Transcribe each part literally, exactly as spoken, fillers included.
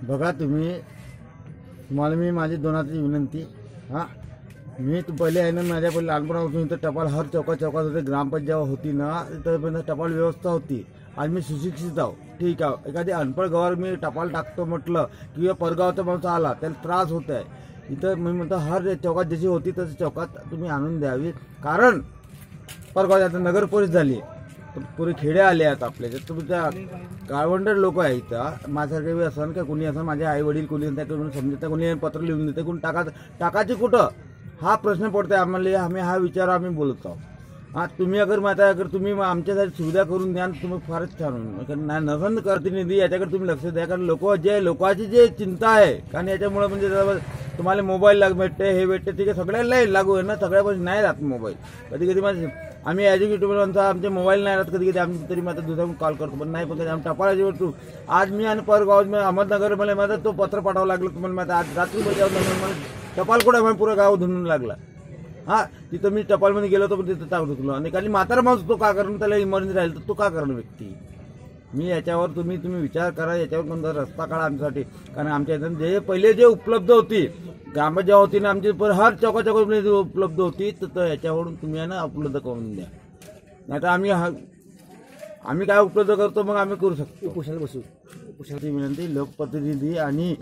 बघा तुम्ही, तुम्हाला मी माझी दोनाची विनंती, हां मी तू पहिले आहे ना, माझ्या पहिले लहानपणापासून इथं टपाल हर चौका चौकात होते. ग्रामपंचायत जेव्हा होती ना तिथं टपाल व्यवस्था होती. आज मी सुशिक्षित आहो, ठीक आहे. एखादी अनपढ गावावर मी टपाल टाकतो म्हटलं किंवा परगावचा माणूस आला त्याला त्रास होत आहे. इथं मी म्हणतो हर चौकात जशी होती तशी चौकात तुम्ही आणून द्यावी. कारण परगाव आता नगर पोलीस झाली, पुरे खेडे आले आहेत आपल्या. तुम्ही त्या गावंडर लोक आहे इथं, माझ्यासारखे असं का कोणी असं, माझे आई वडील कोणी कोणी समजता, कोणी पत्र लिहून देते, कोणी टाका टाकायचे कुठं, हा प्रश्न पडतोय आम्हाला. आम्ही हा विचार आम्ही बोलत आहोत. हां तुम्ही अगर माता अगर तुम्ही आमच्यासाठी सुविधा करून द्या, तुम्ही फारच छान होईल. नाही नसन प्रतिनिधी याच्याकडे तुम्ही लक्ष द्या. कारण लोक जे लोकांची जे चिंता आहे, कारण याच्यामुळे म्हणजे तुम्हाला मोबाईल लाग भेटते, हे भेटते, ठीक आहे, सगळ्याला लागू आहे ना, सगळ्यापासून नाही राहत मोबाईल. कधी कधी माझे आम्ही एज्युकेटिव्ह आमचे मोबाईल नाही राहत, कधी कधी आम्ही तरी माझा दुसऱ्या कॉल करतो, पण नाही. पण कधी आम्ही टपालाची वस्तू आज मी आणि परगाव मी अहमदनगर मला माझा तो पत्र पाठवावं लागलं तुम्हाला. माझा आज रात्री बजावलं मला टपाल कुठे मला पुरं गाव धुंडून लागला. हां तिथं मी टपालमध्ये गेलो होतो, पण तिथं टाकतो तुला. आणि काही म्हातारा माणूस तो का करणं, त्याला इमर्जन्सी राहील तर तो का करणं व्यक्ती. मी याच्यावर तुम्ही तुम्ही विचार करा, याच्यावर कोणता रस्ता काढा आमच्यासाठी. कारण आमच्या इथं जे पहिले जे उपलब्ध होती ग्रामपंचायत जेव्हा होती ना आमची, हर चौका चौकामध्ये उपलब्ध होती, तर याच्यावरून तुम्ही ना उपलब्ध करून द्या. नाही तर आम्ही आम्ही काय उपलब्ध करतो मग आम्ही करू शकतो. कुशाल बसू कुशालची विनंती लोकप्रतिनिधी आणि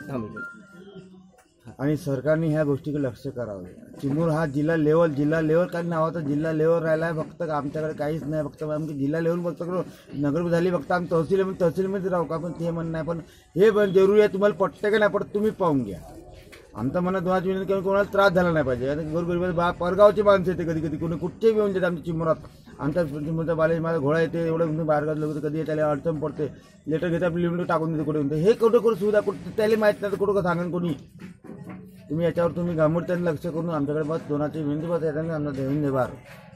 आणि सरकारने ह्या गोष्टीकडे लक्ष करावे. चिमूर हा जिल्हा लेवल जिल्हा लेवल काही नावाचा जिल्हा लेवल राहिला आहे. फक्त आमच्याकडे काहीच नाही, फक्त आमची जिल्हा लेवल फक्त नगर झाली, फक्त आम्ही तहसील तहसीलमध्ये राहू का. पण ते म्हणणं नाही, पण हे पण जरुरी आहे. तुम्हाला पटतं का नाही पडत तुम्ही पाहून घ्या. आमचा मनात दोनाची विनंती किंवा कोणाला त्रास झाला नाही पाहिजे. आणि गोरगरीब बा परगावची माणसं येते, कधी कधी कोणी कुठचेही येऊन जाते आमच्या चिमोरात. आमच्या चिमोरचा बाले माझा घोडा येते, एवढं बाहेरगाव लोक कधी त्याला अडचण पडते, लेटर घेते आपली लिहून टाकून देते कुठे म्हणते. हे कुठे करू सुविधा कुठे त्याला माहीत नाही, तर कुठं सांगेन कोणी. तुम्ही याच्यावर तुम्ही गांभीर्याने लक्ष करून आमच्याकडे बस दोनाची विनंती बस याच्याने आमचा धन्यवाद.